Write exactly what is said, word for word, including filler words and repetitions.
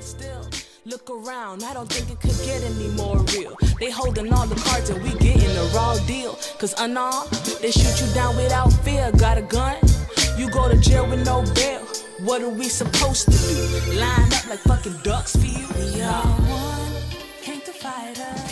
still, look around, I don't think it could get any more real. They holding all the cards and we getting a raw deal. Cause unarmed, they shoot you down without fear. Got a gun, you go to jail with no bail. What are we supposed to do? Line up like fucking ducks for you? We are one, came to fight us.